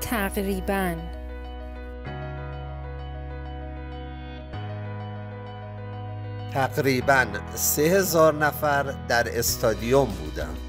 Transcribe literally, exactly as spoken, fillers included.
تقریباً. تقریباً سه هزار نفر در استادیوم بودند.